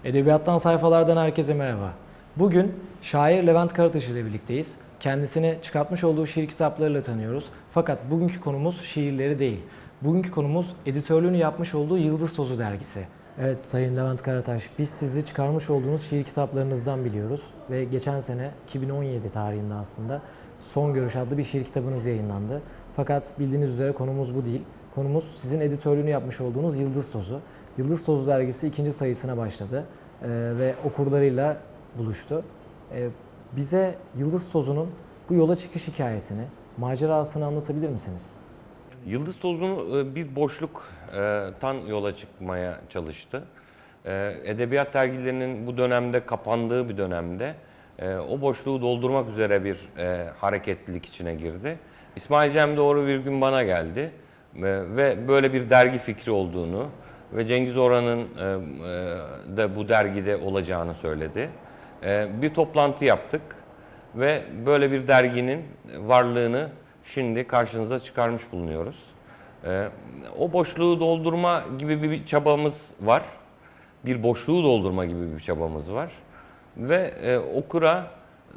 Edebiyattan sayfalardan herkese merhaba. Bugün şair Levent Karataş ile birlikteyiz. Kendisini çıkartmış olduğu şiir kitaplarıyla tanıyoruz. Fakat bugünkü konumuz şiirleri değil. Bugünkü konumuz editörlüğünü yapmış olduğu Yıldız Tozu dergisi. Evet Sayın Levent Karataş, biz sizi çıkarmış olduğunuz şiir kitaplarınızdan biliyoruz. Ve geçen sene 2017 tarihinde aslında Son Görüş adlı bir şiir kitabınız yayınlandı. Fakat bildiğiniz üzere konumuz bu değil. Konumuz sizin editörlüğünü yapmış olduğunuz Yıldız Tozu. Yıldız Tozu dergisi ikinci sayısına başladı ve okurlarıyla buluştu. Bize Yıldız Tozu'nun bu yola çıkış hikayesini, macerasını anlatabilir misiniz? Yıldız Tozu'nu bir boşluktan yola çıkmaya çalıştı. Edebiyat dergilerinin bu dönemde kapandığı bir dönemde o boşluğu doldurmak üzere bir hareketlilik içine girdi. İsmail Cem Doğru bir gün bana geldi ve böyle bir dergi fikri olduğunu ve Cengiz Oran'ın da bu dergide olacağını söyledi. Bir toplantı yaptık ve böyle bir derginin varlığını şimdi karşınıza çıkarmış bulunuyoruz. O boşluğu doldurma gibi bir çabamız var. Bir boşluğu doldurma gibi bir çabamız var. Ve okura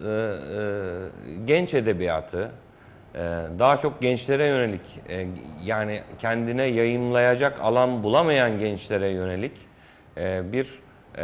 genç edebiyatı, daha çok gençlere yönelik, yani kendine yayımlayacak alan bulamayan gençlere yönelik bir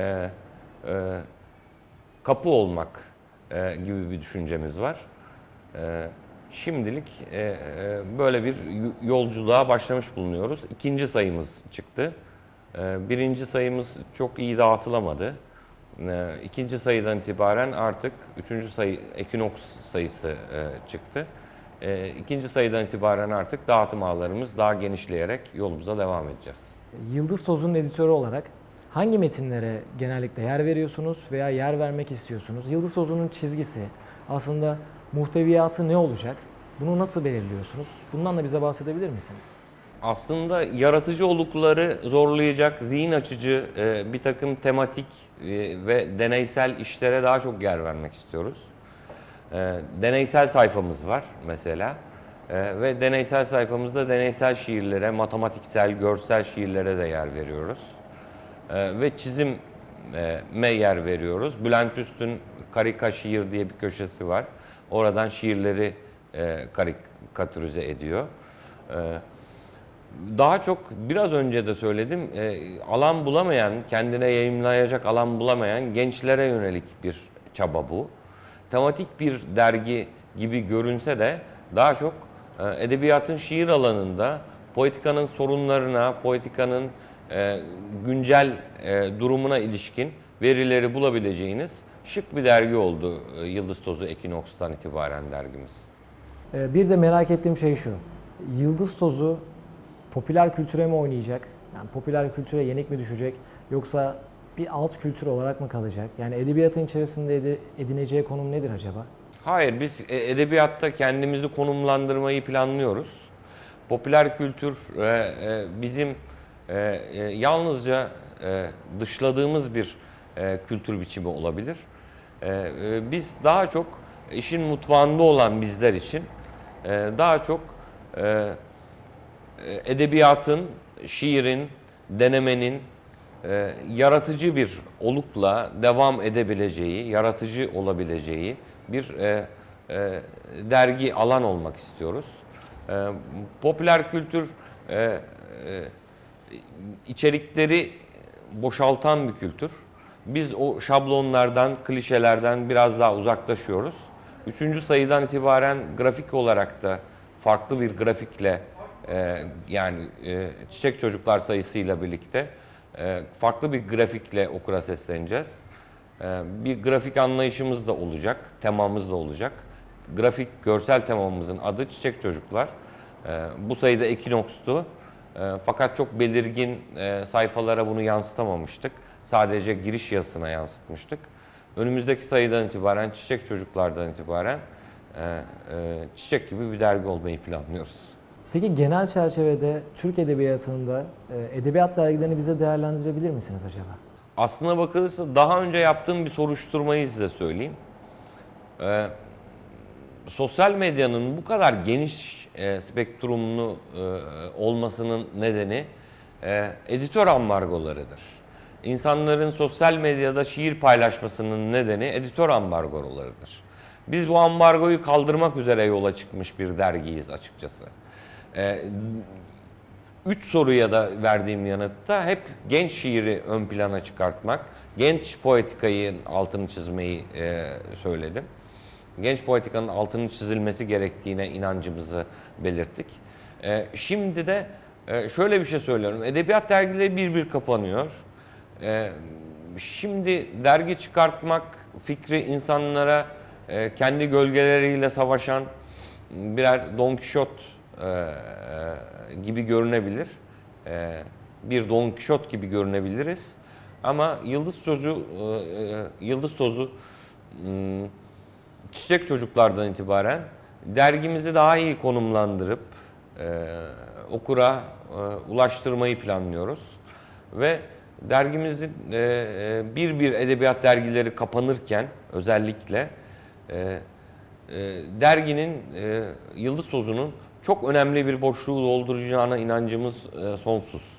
kapı olmak gibi bir düşüncemiz var. Şimdilik böyle bir yolculuğa başlamış bulunuyoruz. İkinci sayımız çıktı. Birinci sayımız çok iyi dağıtılamadı. İkinci sayıdan itibaren artık üçüncü sayı, Ekinoks sayısı çıktı. İkinci sayıdan itibaren artık dağıtım ağlarımız daha genişleyerek yolumuza devam edeceğiz. Yıldız Tozu'nun editörü olarak hangi metinlere genellikle yer veriyorsunuz veya yer vermek istiyorsunuz? Yıldız Tozu'nun çizgisi, aslında muhteviyatı ne olacak? Bunu nasıl belirliyorsunuz? Bundan da bize bahsedebilir misiniz? Aslında yaratıcı olukları zorlayacak, zihin açıcı bir takım tematik ve deneysel işlere daha çok yer vermek istiyoruz. Deneysel sayfamız var mesela ve deneysel sayfamızda deneysel şiirlere, matematiksel, görsel şiirlere de yer veriyoruz. Ve çizime yer veriyoruz. Bülent Üstün Karika Şiir diye bir köşesi var. Oradan şiirleri karikatürize ediyor. Daha çok biraz önce de söyledim, alan bulamayan, kendine yayımlayacak alan bulamayan gençlere yönelik bir çaba bu. Tematik bir dergi gibi görünse de daha çok edebiyatın şiir alanında poetikanın sorunlarına, poetikanın güncel durumuna ilişkin verileri bulabileceğiniz şık bir dergi oldu Yıldız Tozu Ekinoks'tan itibaren dergimiz. Bir de merak ettiğim şey şu. Yıldız Tozu popüler kültüre mi oynayacak? Yani popüler kültüre yenik mi düşecek? Yoksa bir alt kültür olarak mı kalacak? Yani edebiyatın içerisinde edineceği konum nedir acaba? Hayır, biz edebiyatta kendimizi konumlandırmayı planlıyoruz. Popüler kültür bizim yalnızca dışladığımız bir kültür biçimi olabilir. Biz daha çok işin mutfağında olan bizler için daha çok edebiyatın, şiirin, denemenin yaratıcı bir olukla devam edebileceği, yaratıcı olabileceği bir dergi alan olmak istiyoruz. Popüler kültür içerikleri boşaltan bir kültür. Biz o şablonlardan, klişelerden biraz daha uzaklaşıyoruz. Üçüncü sayıdan itibaren grafik olarak da farklı bir grafikle yani Çiçek Çocuklar sayısıyla birlikte farklı bir grafikle okura sesleneceğiz. Bir grafik anlayışımız da olacak, temamız da olacak. Grafik, görsel temamızın adı Çiçek Çocuklar. Bu sayıda Ekinoks'tu. Fakat çok belirgin sayfalara bunu yansıtamamıştık. Sadece giriş yazısına yansıtmıştık. Önümüzdeki sayıdan itibaren, Çiçek Çocuklar'dan itibaren Çiçek gibi bir dergi olmayı planlıyoruz. Peki genel çerçevede Türk Edebiyatı'nda edebiyat dergilerini bize değerlendirebilir misiniz acaba? Aslına bakılırsa daha önce yaptığım bir soruşturmayı size söyleyeyim. Sosyal medyanın bu kadar geniş spektrumlu olmasının nedeni editör ambargolarıdır. insanların sosyal medyada şiir paylaşmasının nedeni editör ambargolarıdır. Biz bu ambargoyu kaldırmak üzere yola çıkmış bir dergiyiz açıkçası. 3 soruya da verdiğim yanıtta hep genç şiiri ön plana çıkartmak, genç poetikayı altını çizmeyi söyledim. Genç poetikanın altının çizilmesi gerektiğine inancımızı belirttik. Şimdi de şöyle bir şey söylüyorum. Edebiyat dergileri bir kapanıyor. Şimdi dergi çıkartmak fikri insanlara kendi gölgeleriyle savaşan birer Don Kişot gibi görünebilir. Bir Don Kişot gibi görünebiliriz. Ama Yıldız Tozu Çiçek Çocuklardan itibaren dergimizi daha iyi konumlandırıp okura ulaştırmayı planlıyoruz. Ve dergimizin bir edebiyat dergileri kapanırken özellikle derginin Yıldız Tozu'nun çok önemli bir boşluğu dolduracağına inancımız sonsuz.